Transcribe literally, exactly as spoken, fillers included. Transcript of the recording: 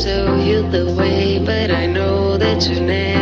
show you the way, but I know that you never